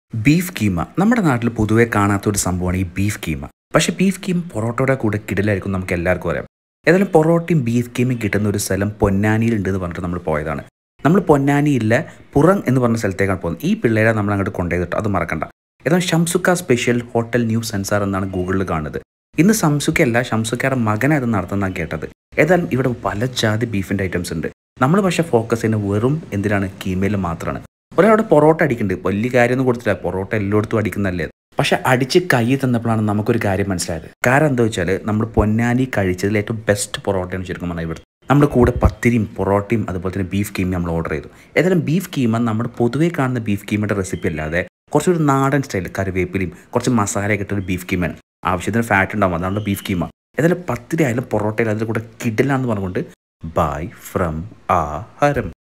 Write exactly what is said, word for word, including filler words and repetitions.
Beef keema നമ്മുടെ നാട്ടിൽ പൊതുവേ കാണാത്ത ഒരു സംഭവമാണ് ഈ ബീഫ് കീമ. പക്ഷേ ബീഫ് കീമ പൊറോട്ടയുടെ കൂടെ കിടിലായിരിക്കും നമുക്ക് എല്ലാവർക്കും അറിയാം. ഏതായാലും പൊറോട്ടയും ബീഫ് കീമയും കിട്ടുന്ന ഒരു സ്ഥലം പൊന്നാനിയിലുണ്ട് എന്ന് പറഞ്ഞിട്ട് നമ്മൾ പോയതാണ്. നമ്മൾ പൊന്നാനിയിലെ പുറം എന്ന് പറഞ്ഞ സ്ഥലത്തേക്കാണ് പോകുന്നത്. ഈ പിള്ളേരെ നമ്മൾ അങ്ങോട്ട് കൊണ്ടുപോയിട്ട് അത് മറക്കണ്ട. ഏതായാലും ഷംസുക്ക സ്പെഷ്യൽ ഹോട്ടൽ ന്യൂ സെൻസാർ എന്നാണ് ഗൂഗിളിൽ കാണുന്നത്. ഇന്ന് ഷംസുക്കയല്ല, ഷംസുക്കയുടെ മകനാണ് ഇത് നടത്തുന്നതാണ് കേട്ടത്. ഏതായാലും ഇവിടെ പല ജാതി ബീഫിൻ്റെ ഐറ്റംസ് ഉണ്ട്. നമ്മൾ പക്ഷേ ഫോക്കസ് ചെയ്യുന്നത് വെറും എന്തിനാണ് കീമയിൽ മാത്രമാണ്. ഒരാളുടെ പൊറോട്ട അടിക്കുന്നുണ്ട്, വലിയ കാര്യമൊന്നും കൊടുത്തില്ല, പൊറോട്ട എല്ലായിടത്തും അടിക്കുന്നല്ലേ. പക്ഷെ അടിച്ച് കൈ തന്നപ്പോഴാണ് നമുക്കൊരു കാര്യം മനസ്സിലായത്. കാരണം എന്താ വെച്ചാൽ നമ്മൾ പൊന്നാനി കഴിച്ചതിൽ ഏറ്റവും ബെസ്റ്റ് പൊറോട്ടയാണ് ശരിക്കും പറഞ്ഞാൽ ഇവിടെ. നമ്മുടെ കൂടെ പത്തിരിയും പൊറോട്ടയും അതുപോലെ തന്നെ ബീഫ് കീമയും നമ്മൾ ഓർഡർ ചെയ്തു. ഏതായാലും ബീഫ് കീമ നമ്മൾ പൊതുവേ കാണുന്ന ബീഫ് കീമയുടെ റെസിപ്പി അല്ലാതെ കുറച്ചൊരു നാടൻ സ്റ്റൈൽ കറിവേപ്പിലയും കുറച്ച് മസാലയൊക്കെ ഇട്ടൊരു ബീഫ് കീമയാണ്. ആവശ്യത്തിന് ഫാറ്റ് ഉണ്ടാവും, അതാണ് ബീഫ് കീമ. ഏതായാലും പത്തിരി ആയാലും പൊറോട്ടയിലും അതിൽ കൂടെ കിടലാന്ന് പറഞ്ഞുകൊണ്ട് ബൈ ഫ്രം ആ ഹരം.